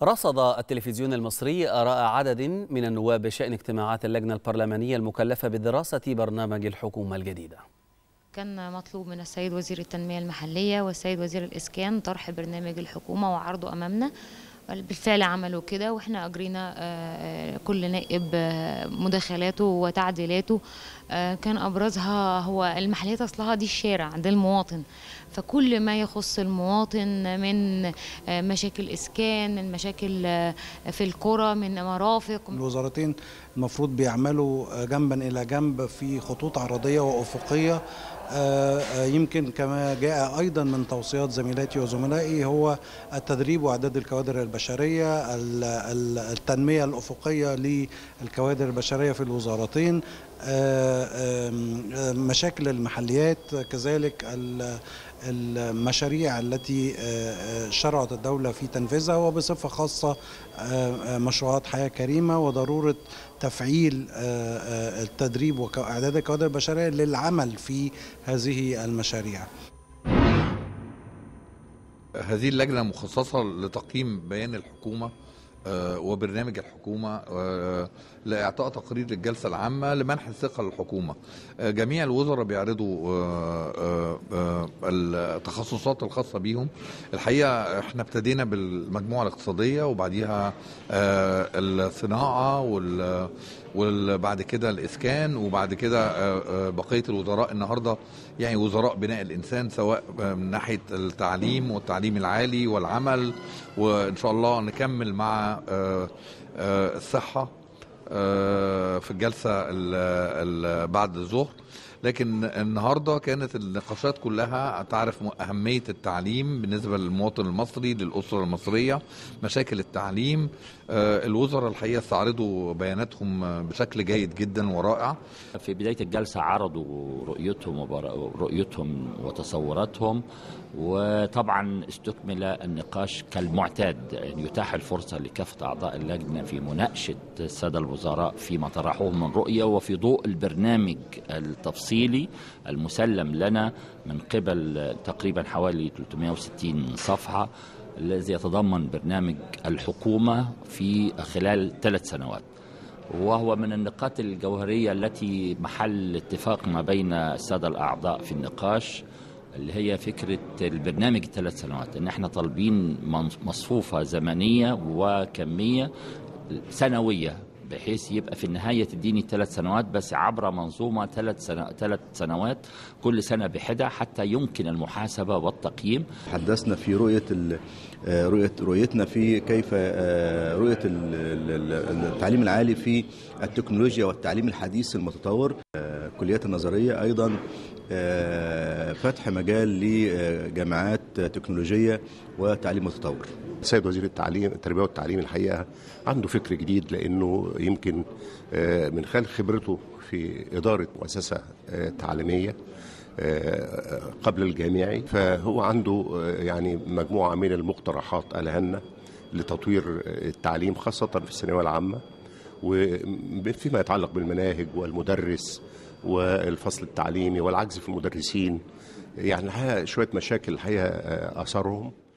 رصد التلفزيون المصري آراء عدد من النواب بشأن اجتماعات اللجنة البرلمانية المكلفة بدراسة برنامج الحكومة الجديدة. كان مطلوب من السيد وزير التنمية المحلية والسيد وزير الإسكان طرح برنامج الحكومة وعرضه أمامنا. بالفعل عملوا كده، واحنا اجرينا كل نائب مداخلاته وتعديلاته. كان ابرزها هو المحليات اصلها دي الشارع ده المواطن، فكل ما يخص المواطن من مشاكل اسكان، من مشاكل في القرى، من مرافق. الوزارتين المفروض بيعملوا جنبا الى جنب في خطوط عرضيه وافقيه. يمكن كما جاء أيضا من توصيات زميلاتي وزملائي هو التدريب وإعداد الكوادر البشرية، التنمية الأفقية للكوادر البشرية في الوزارتين، مشاكل المحليات، كذلك المشاريع التي شرعت الدولة في تنفيذها، وبصفة خاصة مشروعات حياة كريمة وضرورة تفعيل التدريب وإعداد الكوادر البشرية للعمل في هذه المشاريع. هذه اللجنة مخصصة لتقييم بيان الحكومة وبرنامج الحكومة لإعطاء تقرير للجلسة العامة لمنح الثقة للحكومة. جميع الوزراء بيعرضوا التخصصات الخاصة بيهم. الحقيقة احنا ابتدينا بالمجموعة الاقتصادية وبعديها الصناعة وبعد كده الإسكان، وبعد كده بقية الوزراء النهاردة يعني وزراء بناء الإنسان، سواء من ناحية التعليم والتعليم العالي والعمل، وإن شاء الله نكمل مع الصحة في الجلسة بعد الظهر. لكن النهاردة كانت النقاشات كلها تعرف أهمية التعليم بالنسبة للمواطن المصري، للأسرة المصرية، مشاكل التعليم. الوزراء الحقيقة استعرضوا بياناتهم بشكل جيد جدا ورائع. في بداية الجلسة عرضوا رؤيتهم وتصوراتهم، وطبعا استكمل النقاش كالمعتاد، يعني يتاح الفرصة لكافة أعضاء اللجنة في مناقشة السادة الوزراء فيما طرحوه من رؤية، وفي ضوء البرنامج التفصيلي المسلم لنا من قبل تقريبا حوالي 360 صفحة، الذي يتضمن برنامج الحكومة في خلال 3 سنوات. وهو من النقاط الجوهرية التي محل اتفاق ما بين السادة الأعضاء في النقاش، اللي هي فكرة البرنامج 3 سنوات، ان احنا طالبين مصفوفة زمنية وكمية سنوية، بحيث يبقى في النهاية تديني 3 سنوات بس عبر منظومة 3 سنوات، كل سنة بحدة، حتى يمكن المحاسبة والتقييم. حدثنا في رؤيتنا في كيف رؤية التعليم العالي في التكنولوجيا والتعليم الحديث المتطور. الكليات النظرية أيضا فتح مجال لجامعات تكنولوجية وتعليم متطور. السيد وزير التربية والتعليم الحقيقة عنده فكر جديد، لأنه يمكن من خلال خبرته في إدارة مؤسسة تعليمية قبل الجامعي، فهو عنده يعني مجموعة من المقترحات الهامة لتطوير التعليم خاصة في الثانوية العامة، وفيما يتعلق بالمناهج والمدرس والفصل التعليمي والعجز في المدرسين. يعني شوية مشاكل الحقيقة أثرهم.